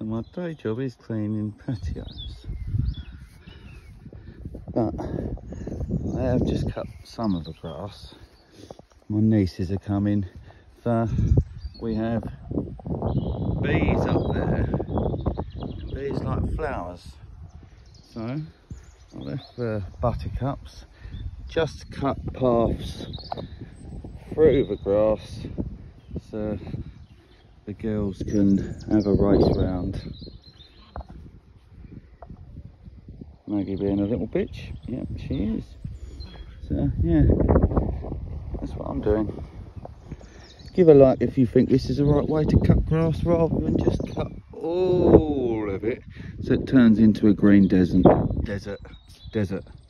So my day job is cleaning patios. But I have just cut some of the grass. My nieces are coming. So we have bees up there. Bees like flowers. So I left the buttercups. Just cut paths through the grass so the girls can have a race round. Maggie being a little bitch, yep, she is. So yeah, that's what I'm doing. Give a like if you think this is the right way to cut grass rather than just cut all of it so it turns into a green desert.